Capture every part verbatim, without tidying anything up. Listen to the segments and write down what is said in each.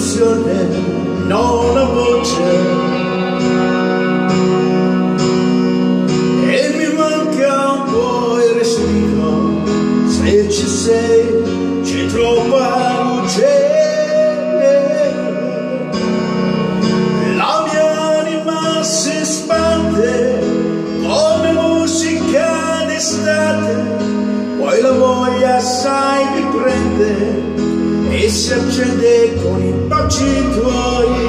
un'illusione, non una voce, e mi manca un po' il respiro. Se ci sei c'è troppa luce, la mia anima si espande come musica d'estate, poi la voglia sai mi prende e si accende con i baci tuoi.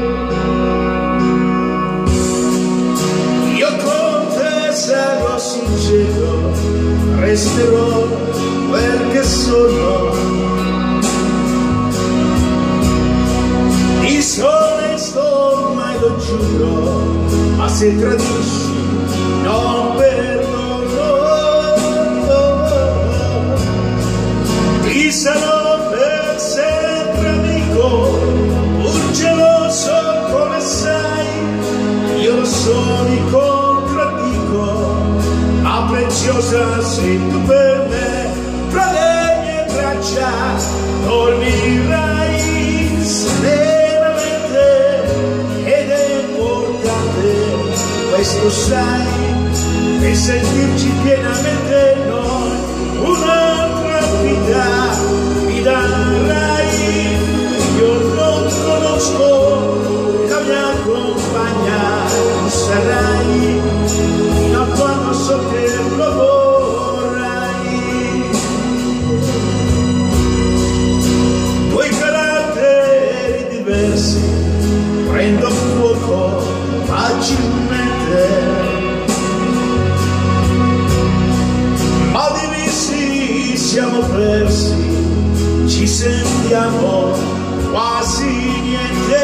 Io con te sarò sincero, resterò quel che sono, disonesto ormai lo giuro, ma se tradisci non perdono. Ti sarò per sempre amico, pur geloso come sai, io lo so, mi contraddico, ma preziosa sei tu per me. Fra le mie braccia dormirai serenamente ed è importante, questo sai, e sentirci pienamente noi un'altra vita mi darai. Io non conosco la mia compagna, tu sarai fino a quando so che lo vorrai. Due caratteri diversi prendo fuoco facilmente, ma divisi siamo persi, ci sentiamo quasi niente.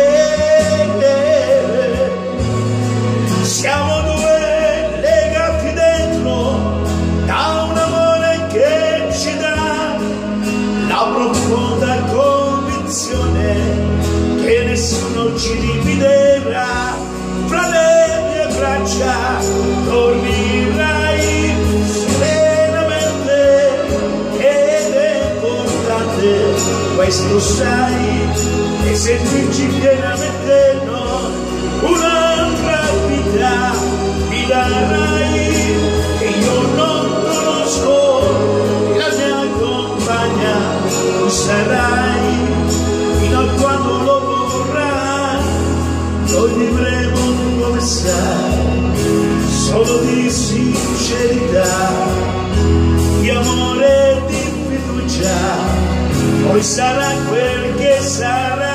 Siamo due legati dentro da un amore che ci dà la profonda convinzione che nessuno ci dividerà. Fra le mie braccia dormirai serenamente ed è importante, questo sai, e sentirci pienamente noi un'altra vita mi darai. E io non conosco la mia compagna, tu sarai fino a quando lo vorrai. Noi vivremo come sai, solo di sincerità, di amore e di fiducia, poi sarà quel che sarà.